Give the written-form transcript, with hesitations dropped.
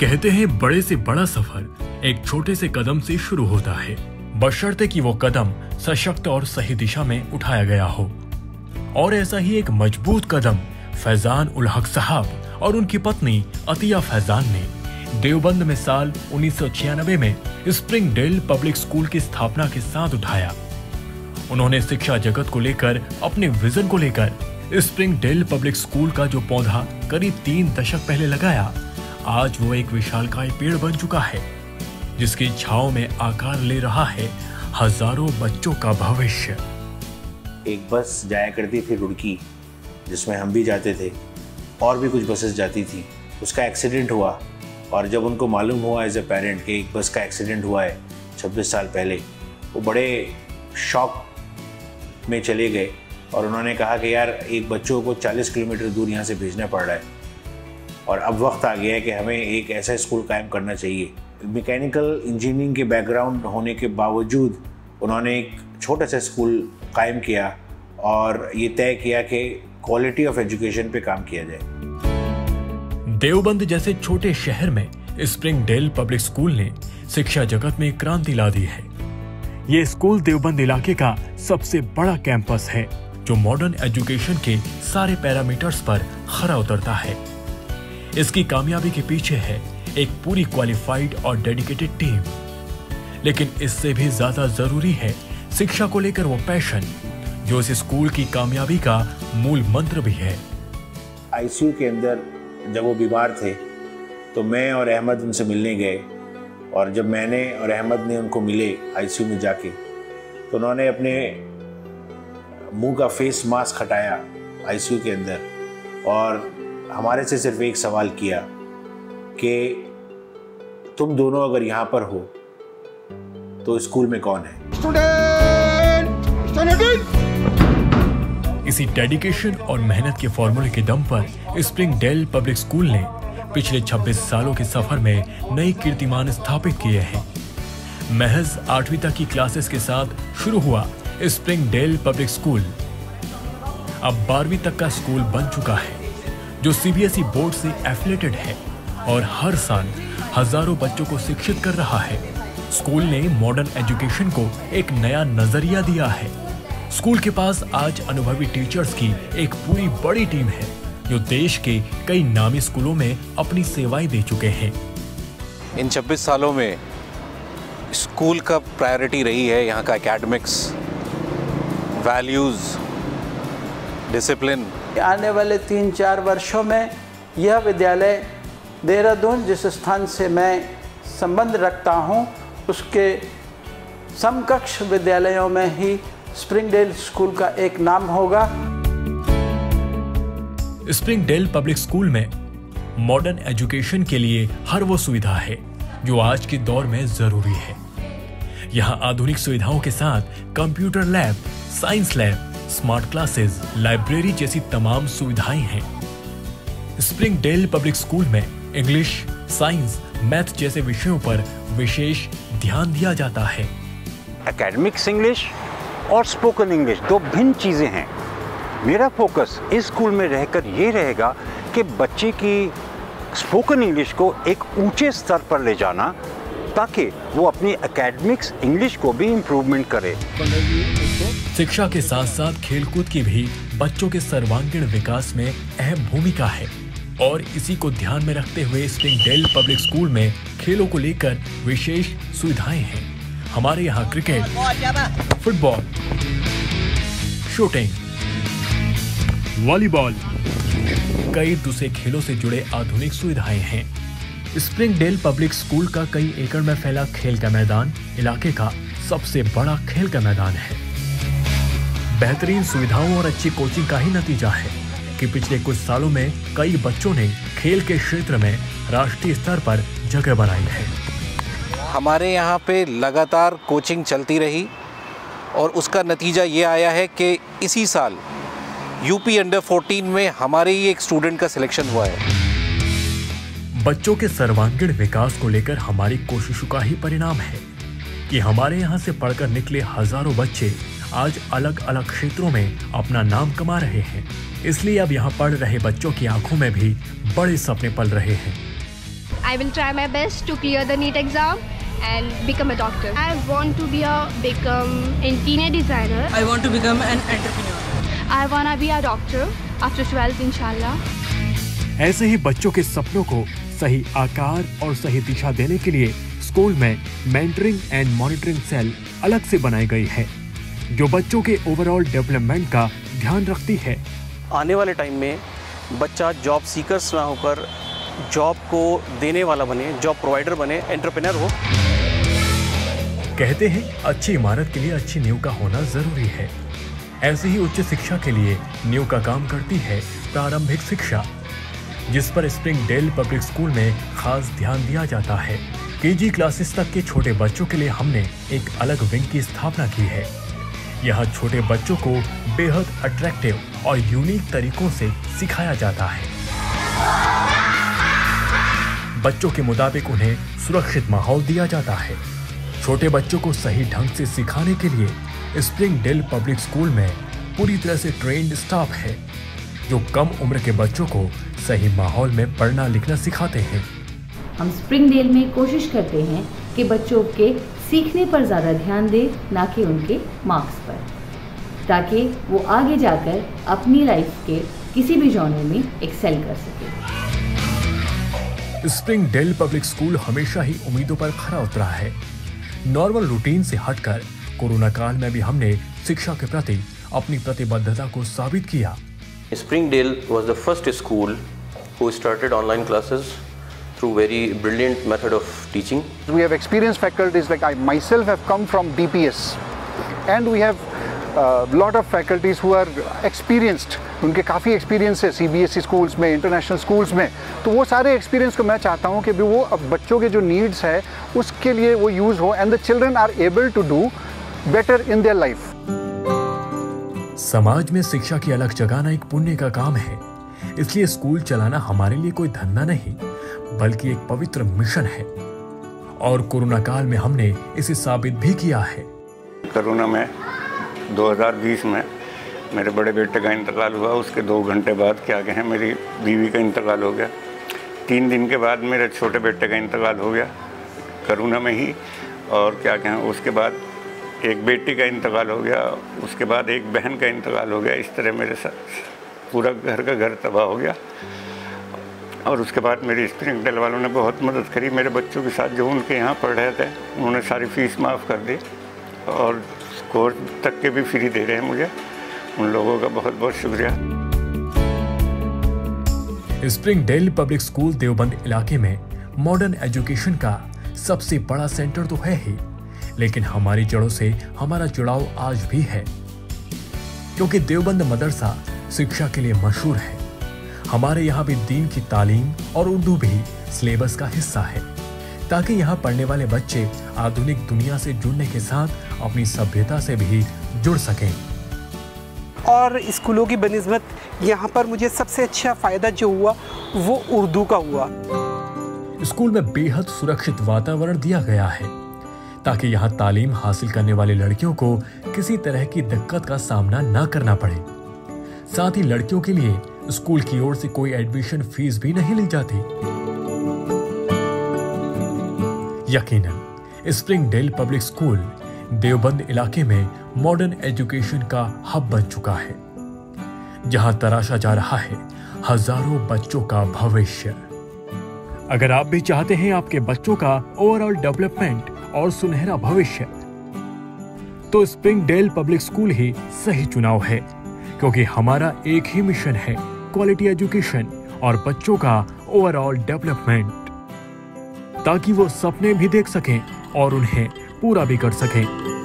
कहते हैं बड़े से बड़ा सफर एक छोटे से कदम से शुरू होता है, बशर्ते कि वो कदम सशक्त और सही दिशा में उठाया गया हो। और ऐसा ही एक मजबूत कदम फैजान उल हक साहब और उनकी पत्नी अतिया फैजान ने देवबंद में साल 1996 में स्प्रिंगडेल पब्लिक स्कूल की स्थापना के साथ उठाया। उन्होंने शिक्षा जगत को लेकर अपने विजन को लेकर स्प्रिंगडेल पब्लिक स्कूल का जो पौधा करीब 3 दशक पहले लगाया, आज वो एक विशालकाय पेड़ बन चुका है, जिसकी छांव में आकार ले रहा है हजारों बच्चों का भविष्य। एक बस जाया करती थी रुड़की, जिसमें हम भी जाते थे और भी कुछ बसेस जाती थी। उसका एक्सीडेंट हुआ और जब उनको मालूम हुआ एज ए पेरेंट कि एक बस का एक्सीडेंट हुआ है 26 साल पहले, वो बड़े शॉक में चले गए और उन्होंने कहा कि यार एक बच्चों को 40 किलोमीटर दूर यहाँ से भेजना पड़ रहा है और अब वक्त आ गया है कि हमें एक ऐसा स्कूल कायम करना चाहिए। मैकेनिकल इंजीनियरिंग के बैकग्राउंड होने के बावजूद उन्होंने एक छोटा सा स्कूल कायम किया और ये तय किया कि क्वालिटी ऑफ एजुकेशन पे काम किया जाए। देवबंद जैसे छोटे शहर में स्प्रिंगडेल पब्लिक स्कूल ने शिक्षा जगत में क्रांति ला दी है। ये स्कूल देवबंद इलाके का सबसे बड़ा कैंपस है, जो मॉडर्न एजुकेशन के सारे पैरामीटर्स पर खरा उतरता है। इसकी कामयाबी के पीछे है एक पूरी क्वालिफाइड और डेडिकेटेड टीम, लेकिन इससे भी ज्यादा जरूरी है शिक्षा को लेकर वो पैशन, जो इस स्कूल की कामयाबी का मूल मंत्र भी है। आईसीयू के अंदर जब वो बीमार थे तो मैं और अहमद उनसे मिलने गए और जब मैंने और अहमद ने उनको मिले आईसीयू में जाके, तो उन्होंने अपने मुंह का फेस मास्क हटाया आईसीयू के अंदर और हमारे से सिर्फ एक सवाल किया कि तुम दोनों अगर यहाँ पर हो तो स्कूल में कौन है? इसी डेडिकेशन और मेहनत के फॉर्मूले के दम पर स्प्रिंगडेल पब्लिक स्कूल ने पिछले 26 सालों के सफर में नई कीर्तिमान स्थापित किए हैं। महज 8वीं तक की क्लासेस के साथ शुरू हुआ स्प्रिंगडेल पब्लिक स्कूल अब 12वीं तक का स्कूल बन चुका है, जो सीबीएसई बोर्ड से एफिलिएटेड है और हर साल हजारों बच्चों को शिक्षित कर रहा है। स्कूल ने मॉडर्न एजुकेशन को एक नया नजरिया दिया है। स्कूल के पास आज अनुभवी टीचर्स की एक पूरी बड़ी टीम है, जो देश के कई नामी स्कूलों में अपनी सेवाएं दे चुके हैं। इन 26 सालों में स्कूल का प्रायोरिटी रही है यहाँ का एकेडमिक्स, वैल्यूज, डिसिप्लिन। आने वाले 3-4 वर्षों में यह विद्यालय देहरादून जिस स्थान से मैं संबंध रखता हूँ, उसके समकक्ष विद्यालयों में ही स्प्रिंगडेल स्कूल का एक नाम होगा। स्प्रिंगडेल पब्लिक स्कूल में मॉडर्न एजुकेशन के लिए हर वो सुविधा है जो आज के दौर में जरूरी है। यहाँ आधुनिक सुविधाओं के साथ computer lab, science lab, smart classes, library जैसी तमाम सुविधाएं हैं। स्प्रिंगडेल पब्लिक स्कूल में इंग्लिश, साइंस, मैथ जैसे विषयों पर विशेष ध्यान दिया जाता है। एकेडमिक्स इंग्लिश और स्पोकन इंग्लिश 2 भिन्न चीज़ें हैं। मेरा फोकस इस स्कूल में रहकर ये रहेगा कि बच्चे की स्पोकन इंग्लिश को एक ऊंचे स्तर पर ले जाना, ताकि वो अपनी एकेडमिक्स इंग्लिश को भी इम्प्रूवमेंट करे। शिक्षा के साथ साथ खेलकूद की भी बच्चों के सर्वांगीण विकास में अहम भूमिका है और इसी को ध्यान में रखते हुए स्प्रिंगडेल पब्लिक स्कूल में खेलों को लेकर विशेष सुविधाएं हैं। हमारे यहाँ क्रिकेट, फुटबॉल, शूटिंग, वॉलीबॉल, कई दूसरे खेलों से जुड़े आधुनिक सुविधाएं हैं। स्प्रिंगडेल पब्लिक स्कूल का कई एकड़ में फैला खेल का मैदान इलाके का सबसे बड़ा खेल का मैदान है। बेहतरीन सुविधाओं और अच्छी कोचिंग का ही नतीजा है कि पिछले कुछ सालों में कई बच्चों ने खेल के क्षेत्र में राष्ट्रीय स्तर पर जगह बनाई है। हमारे यहाँ पे लगातार कोचिंग चलती रही और उसका नतीजा ये आया है कि इसी साल यूपी अंडर 14 में हमारे ही एक स्टूडेंट का सिलेक्शन हुआ है। बच्चों के सर्वांगीण विकास को लेकर हमारी कोशिशों का ही परिणाम है कि हमारे यहाँ से पढ़कर निकले हजारों बच्चे आज अलग अलग क्षेत्रों में अपना नाम कमा रहे हैं। इसलिए अब यहाँ पढ़ रहे बच्चों की आंखों में भी बड़े सपने पल रहे हैं। I will try my best to clear the NEET exam and become a doctor. I want to become an interior designer. I want to become an entrepreneur. I wanna be a doctor after 12th inshallah. ऐसे ही बच्चों के सपनों को सही आकार और सही दिशा देने के लिए स्कूल में मेंटरिंग एंड मॉनिटरिंग सेल अलग से बनाई गई है, जो बच्चों के ओवरऑल डेवलपमेंट का ध्यान रखती है। आने वाले टाइम में बच्चा जॉब सीकर्स ना होकर जॉब को देने वाला बने, जॉब प्रोवाइडर बने, एंटरप्रेन्योर हो। कहते हैं अच्छी इमारत के लिए अच्छी नींव का होना जरूरी है। ऐसे ही उच्च शिक्षा के लिए नींव का काम करती है प्रारंभिक शिक्षा, जिस पर स्प्रिंगडेल पब्लिक स्कूल में खास ध्यान दिया जाता है। केजी क्लासेस तक के छोटे बच्चों के लिए हमने एक अलग विंग की स्थापना की है। यहाँ छोटे बच्चों को बेहद अट्रैक्टिव और यूनिक तरीकों से सिखाया जाता है। बच्चों के मुताबिक उन्हें सुरक्षित माहौल दिया जाता है। छोटे बच्चों को सही ढंग से सिखाने के लिए स्प्रिंगडेल पब्लिक स्कूल में पूरी तरह से ट्रेन्ड स्टाफ है, जो कम उम्र के बच्चों को सही माहौल में पढ़ना लिखना सिखाते हैं। हम स्प्रिंगडेल में कोशिश करते हैं कि बच्चों के सीखने पर ज़्यादा ध्यान दें, ना कि उनके मार्क्स पर, ताकि वो आगे जाकर अपनी लाइफ के किसी भी जॉनर में एक्सेल कर सके। स्प्रिंगडेल पब्लिक स्कूल हमेशा ही उम्मीदों पर खरा उतरा है। नॉर्मल रूटीन से हटकर कोरोना काल में भी हमने शिक्षा के प्रति अपनी प्रतिबद्धता को साबित किया। Springdale was the first school who started online classes through very brilliant method of teaching. We have experienced faculties, like I myself have come from DPS, and we have lot of faculties who are experienced. उनके काफ़ी experience है CBSE schools में, international schools में। तो वो सारे experience को मैं चाहता हूँ कि वो अब बच्चों के जो नीड्स है उसके लिए वो यूज़ हो, and the children are able to do better in their life. समाज में शिक्षा की अलग जगाना एक पुण्य का काम है, इसलिए स्कूल चलाना हमारे लिए कोई धंधा नहीं, बल्कि एक पवित्र मिशन है। और कोरोना काल में हमने इसे साबित भी किया है। कोरोना में 2020 में मेरे बड़े बेटे का इंतकाल हुआ। उसके 2 घंटे बाद क्या कहें मेरी बीवी का इंतकाल हो गया। 3 दिन के बाद मेरे छोटे बेटे का इंतकाल हो गया कोरोना में ही। और क्या कहें उसके बाद एक बेटी का इंतकाल हो गया, उसके बाद एक बहन का इंतकाल हो गया। इस तरह मेरे साथ पूरा घर तबाह हो गया। और उसके बाद मेरी स्प्रिंगडेल वालों ने बहुत मदद करी। मेरे बच्चों के साथ जो उनके यहाँ पढ़ रहे थे उन्होंने सारी फीस माफ़ कर दी और कोर्स तक के भी फ्री दे रहे हैं मुझे। उन लोगों का बहुत बहुत शुक्रिया। स्प्रिंगडेल पब्लिक स्कूल देवबंद इलाके में मॉडर्न एजुकेशन का सबसे बड़ा सेंटर तो है ही, लेकिन हमारी जड़ों से हमारा जुड़ाव आज भी है, क्योंकि देवबंद मदरसा शिक्षा के लिए मशहूर है। हमारे यहाँ भी दीन की तालीम और उर्दू भी सिलेबस का हिस्सा है, ताकि यहाँ पढ़ने वाले बच्चे आधुनिक दुनिया से जुड़ने के साथ अपनी सभ्यता से भी जुड़ सकें। और स्कूलों की बनिस्बत यहाँ पर मुझे सबसे अच्छा फ़ायदा जो हुआ वो उर्दू का हुआ। स्कूल में बेहद सुरक्षित वातावरण दिया गया है, ताकि यहाँ तालीम हासिल करने वाले लड़कियों को किसी तरह की दिक्कत का सामना न करना पड़े। साथ ही लड़कियों के लिए स्कूल की ओर से कोई एडमिशन फीस भी नहीं ली जाती। यकीनन स्प्रिंगडेल पब्लिक स्कूल देवबंद इलाके में मॉडर्न एजुकेशन का हब बन चुका है, जहां तराशा जा रहा है हजारों बच्चों का भविष्य। अगर आप भी चाहते हैं आपके बच्चों का ओवरऑल डेवलपमेंट और सुनहरा भविष्य, तो स्प्रिंगडेल पब्लिक स्कूल ही सही चुनाव है, क्योंकि हमारा एक ही मिशन है, क्वालिटी एजुकेशन और बच्चों का ओवरऑल डेवलपमेंट, ताकि वो सपने भी देख सकें और उन्हें पूरा भी कर सकें।